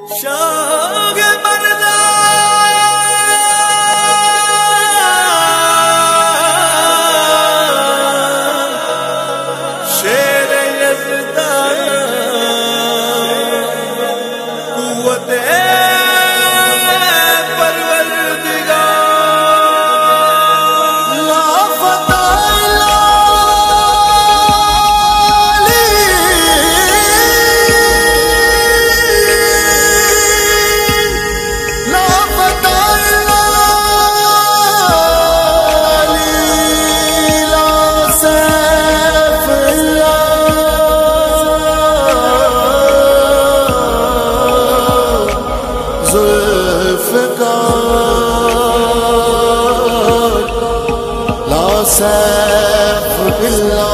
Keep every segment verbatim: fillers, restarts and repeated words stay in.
शाग मरदा शेर यज़दा कुव्वत सैफ बिल्ला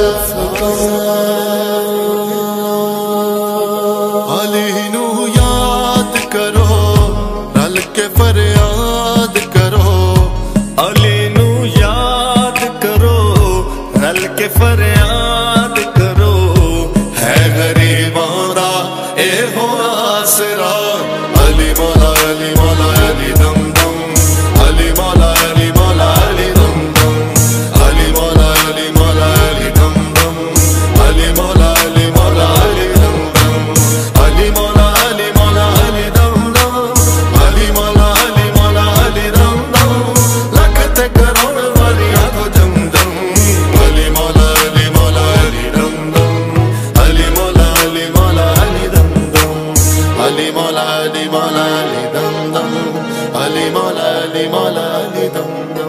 अली नू याद करो रल के फरियाद करो अली नू याद करो रल के फरियाद करो है गरीबां दा ए हो आसरा अली मौला अली मौला अली दम दम अली मौला अली मौला अली दम दम अली मौला अली मौला अली दम दम अली मौला अली मौला अली दम दम अली मौला अली मौला अली दम दम अली मौला अली मौला अली दम दम लख ते करोड़ वालियां को जम जम अली मौला अली मौला अली दम दम अली मौला अली मौला अली दम दम अली मौला अली मौला अली दम दम अली मौला अली मौला अली दम दम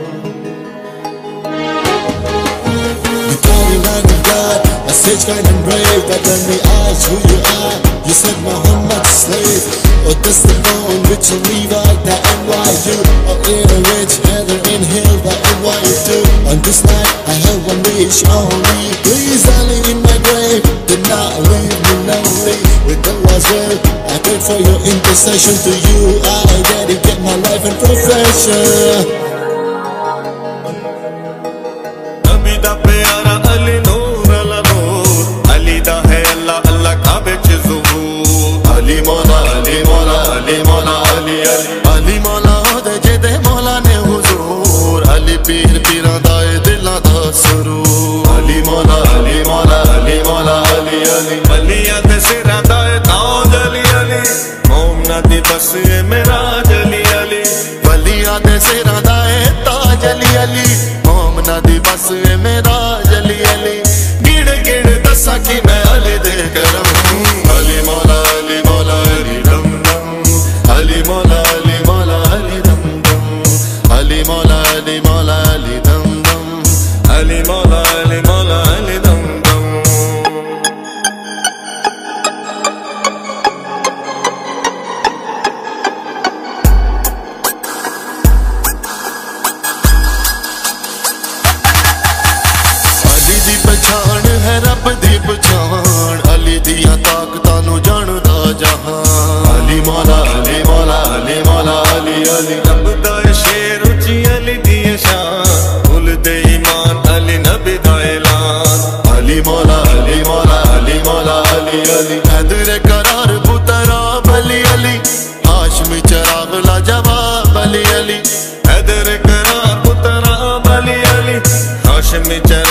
A sage kind and brave that when we asked who you are, you said Muhammad's slave. Or this the phone which will leave out the N Y U. Or in a rich heather inhale the N Y two. On this night I have one wish only. Please Ali in my grave, did not leave me lonely. With Allah's will, I pray for your intercession. To you I dedicate my life and profession. नबी दा प्यारा अली नूर अला नूर अली दा है अल्लाह अल्लाह काबे च ज़ुहूर अली मौला अली मौला अली मौला अली अली अली मौला दे जेदे मौला ने हुजूर अली पीर पीरां दा ए दिलां दा सुरूर अली मौला अली मौला अली मौला अली अली अलियां दे सिरां दा ए ताज अली अली मोमना दी बस ए मेराज अली अली वलियां दे सिरां दा ए ताज अली अली मोमना दी बस ए मेराज अली अली गिड़ गिड़ दसा कि मैं अली दे करम अली मौला अली मौला अली दम दम अली मौला अली मौला अली दम दम अली मौला अली मौला अली दम दम अली मौला अली मौला अली दम दम अली दी पछाण है रब दी पछाण अली दियां ताकतां नू जानदा जहान अली मौला अली मौला अली मौला अली अली रब दा शेर उची अली दी शान भुल दे ईमान अली नबी दा ऐलान अली मौला अली मौला अली मौला अली अली हैदर करार पुतरा अली अली हाशमी चराग लाजवाब अली अली हैदर करार पुतरा अली अली हाशमी